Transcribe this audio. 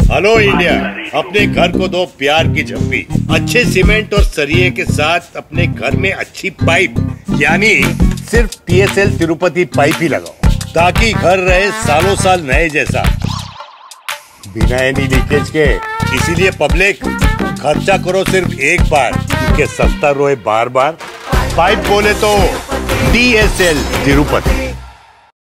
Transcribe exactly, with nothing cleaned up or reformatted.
Hello India, अपने घर को दो प्यार की झप्पी। अच्छे सीमेंट और सरिये के साथ अपने घर में अच्छी पाइप, यानी सिर्फ T S L Tirupati pipe ही लगाओ, ताकि घर रहे सालों साल नए जैसा, बिना एनी लीकेज के। इसीलिए पब्लिक, खर्चा करो सिर्फ एक बार, क्योंकि सस्ता रोए बार बार। पाइप बोले तो टी एस एल तिरुपति।